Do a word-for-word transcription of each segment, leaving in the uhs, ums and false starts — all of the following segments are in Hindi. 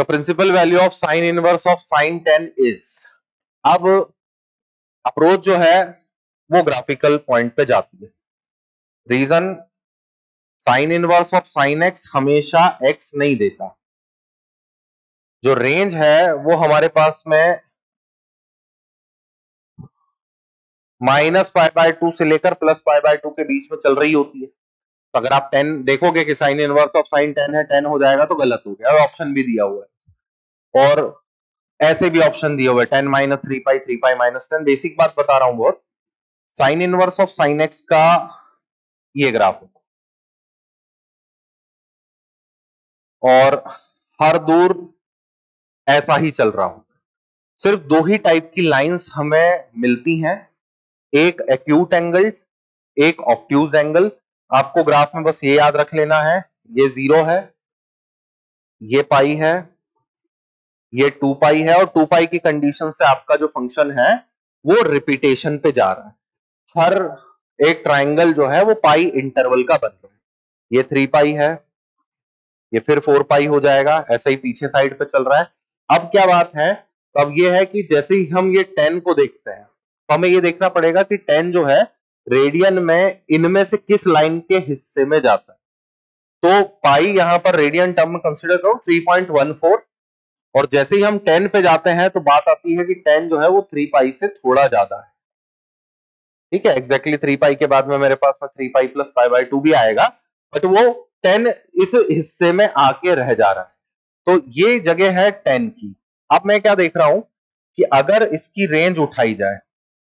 The principal value of sine inverse of sine ten is. अब अप्रोच जो है वो ग्राफिकल पॉइंट पे जाती है। Reason, sine inverse of sine x हमेशा एक्स नहीं देता। जो रेंज है वो हमारे पास में माइनस पाई बाय टू से लेकर प्लस पाई बाय टू के बीच में चल रही होती है। तो अगर आप टेन देखोगे कि sine inverse of sine ten है, टेन हो जाएगा तो गलत हो गया। ऑप्शन भी दिया हुआ है और ऐसे भी ऑप्शन दिए हुए, ten minus three pi, three pi minus ten. Basic बात बता रहा हूं बहुत। Sine inverse of sine x का ये ग्राफ होता और हर दूर ऐसा ही चल रहा होता। सिर्फ दो ही टाइप की लाइंस हमें मिलती हैं, एक एक्यूट एंगल, एक ऑब्ट्यूज एंगल। आपको ग्राफ में बस ये याद रख लेना है, ये जीरो है, ये पाई है, ये टू पाई है और टू पाई की कंडीशन से आपका जो फंक्शन है वो रिपीटेशन पे जा रहा है। हर एक ट्राइंगल जो है वो पाई इंटरवल का बन रहा है। ये थ्री पाई है, ये फिर फोर पाई हो जाएगा, ऐसे ही पीछे साइड पे चल रहा है। अब क्या बात है, तो अब ये है कि जैसे ही हम ये टेन को देखते हैं तो हमें ये देखना पड़ेगा कि टेन जो है रेडियन में इनमें से किस लाइन के हिस्से में जाता है। तो पाई यहां पर रेडियन टर्म में कंसीडर करो थ्री पॉइंट वन फोर, और जैसे ही हम टेन पे जाते हैं तो बात आती है कि टेन जो है वो थ्री पाई से थोड़ा ज्यादा है। ठीक है, एग्जैक्टली थ्री पाई के बाद में मेरे पास में three pi plus pi by two भी आएगा, बट वो टेन इस हिस्से में आके रह जा रहा है। तो ये जगह है टेन की। अब मैं क्या देख रहा हूं कि अगर इसकी रेंज उठाई जाए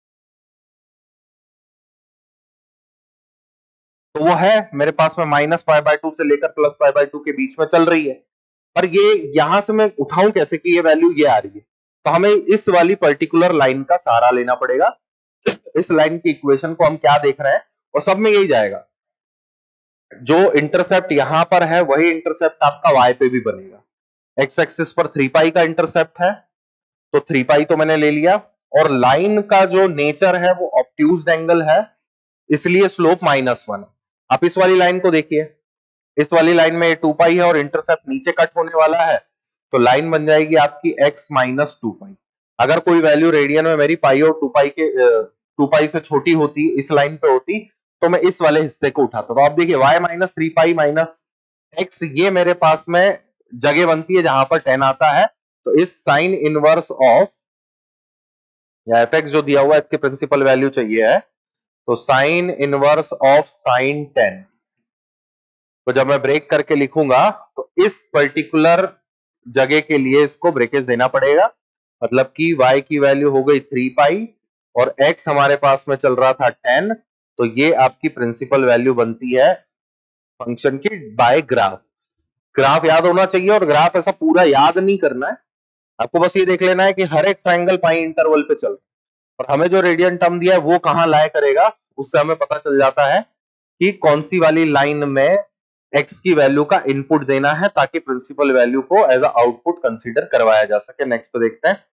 तो वो है मेरे पास में माइनस पाई बाय टू से लेकर प्लस पाई बाय टू के बीच में चल रही है। पर ये यहां से मैं उठाऊं कैसे कि ये वैल्यू ये आ रही है, तो हमें इस वाली पर्टिकुलर लाइन का सहारा लेना पड़ेगा। इस लाइन की इक्वेशन को हम क्या देख रहे हैं, और सब में यही जाएगा, जो इंटरसेप्ट यहां पर है वही इंटरसेप्ट आपका वाई पे भी बनेगा। एक्स एक्सिस पर थ्री पाई का इंटरसेप्ट है तो थ्री पाई तो मैंने ले लिया, और लाइन का जो नेचर है वो ऑब्ट्यूज्ड एंगल है, इसलिए स्लोप माइनस वन। आप इस वाली लाइन को देखिए, इस वाली लाइन में टू पाई है और इंटरसेप्ट नीचे कट होने वाला है, तो लाइन बन जाएगी आपकी x माइनस टू पाई। अगर कोई वैल्यू रेडियन में मेरी पाई और टू पाई के टू पाई से छोटी होती, इस लाइन पे होती, तो मैं इस वाले हिस्से को उठाता। तो आप देखिए y minus three pi minus x, ये मेरे पास में जगह बनती है जहां पर टेन आता है। तो इस साइन इनवर्स ऑफ या एफ एक्स जो दिया हुआ है इसके प्रिंसिपल वैल्यू चाहिए है, तो sine inverse of sine ten तो जब मैं ब्रेक करके लिखूंगा तो इस पर्टिकुलर जगह के लिए इसको ब्रेकेज देना पड़ेगा। मतलब कि y की वैल्यू हो गई थ्री पाई और x हमारे पास में चल रहा था टेन, तो ये आपकी प्रिंसिपल वैल्यू बनती है फंक्शन की बाय ग्राफ। ग्राफ याद होना चाहिए, और ग्राफ ऐसा पूरा याद नहीं करना है, आपको बस ये देख लेना है कि हर एक ट्राइंगल पाई इंटरवल पे चल रहा है, और हमें जो रेडियन टर्म दिया है वो कहां लाया करेगा, उससे हमें पता चल जाता है कि कौन सी वाली लाइन में x की वैल्यू का इनपुट देना है, ताकि प्रिंसिपल वैल्यू को एज अ आउटपुट कंसीडर करवाया जा सके। नेक्स्ट पे देखते हैं।